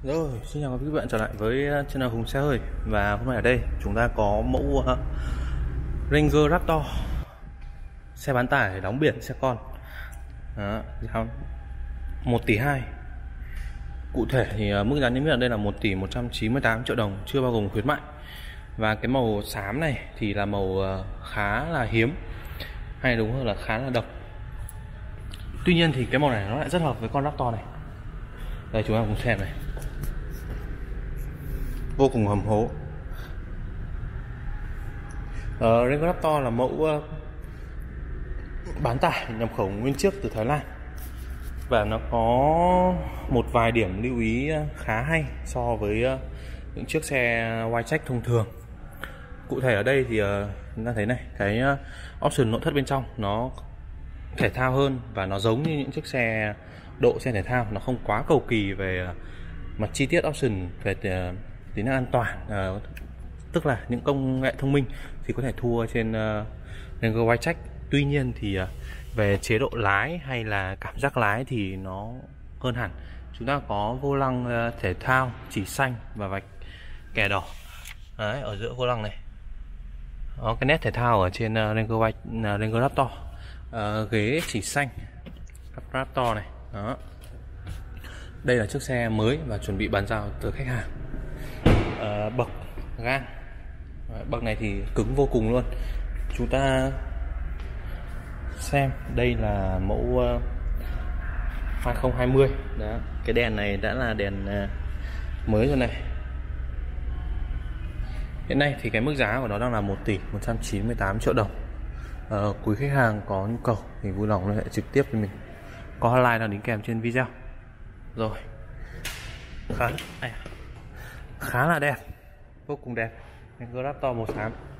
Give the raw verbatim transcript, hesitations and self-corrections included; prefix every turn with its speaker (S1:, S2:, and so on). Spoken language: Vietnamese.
S1: Rồi, xin chào các bạn trở lại với channel Hùng Xe Hơi. Và hôm nay ở đây chúng ta có mẫu uh, Ranger Raptor, xe bán tải đóng biển xe con. Đó, một tỷ hai. Cụ thể thì uh, mức giá niêm yết ở đây là một tỷ một trăm chín mươi tám triệu đồng, chưa bao gồm khuyến mại. Và cái màu xám này thì là màu uh, khá là hiếm, hay đúng hơn là khá là độc. Tuy nhiên thì cái màu này nó lại rất hợp với con Raptor này. Đây chúng ta cùng xem này, vô cùng hầm hố. uh, Ranger Raptor là mẫu uh, bán tải nhập khẩu nguyên chiếc từ Thái Lan, và nó có một vài điểm lưu ý khá hay so với uh, những chiếc xe Wildtrak thông thường. Cụ thể ở đây thì uh, chúng ta thấy này, cái uh, option nội thất bên trong nó thể thao hơn, và nó giống như những chiếc xe độ xe thể thao, nó không quá cầu kỳ về uh, mặt chi tiết option về uh, tính năng an toàn, uh, tức là những công nghệ thông minh thì có thể thua trên uh, Ranger Wildtrak. Tuy nhiên thì uh, về chế độ lái hay là cảm giác lái thì nó hơn hẳn. Chúng ta có vô lăng uh, thể thao chỉ xanh và vạch kẻ đỏ. Đấy, ở giữa vô lăng này có cái nét thể thao ở trên uh, Ranger White, uh, Ranger Raptor. Uh, ghế chỉ xanh Raptor này. Đó, đây là chiếc xe mới và chuẩn bị bàn giao tới khách hàng. Uh, bậc gang, bậc này thì cứng vô cùng luôn. Chúng ta xem, đây là mẫu uh, hai không hai không. Đó, cái đèn này đã là đèn uh, mới rồi này. Hiện nay thì cái mức giá của nó đang là một tỷ một trăm chín mươi tám triệu đồng. uh, Quý khách hàng có nhu cầu thì vui lòng liên hệ trực tiếp với mình, có hotline đang đính kèm trên video. Rồi, khá, khá là đẹp, vô cùng đẹp. Ranger Raptor màu xám.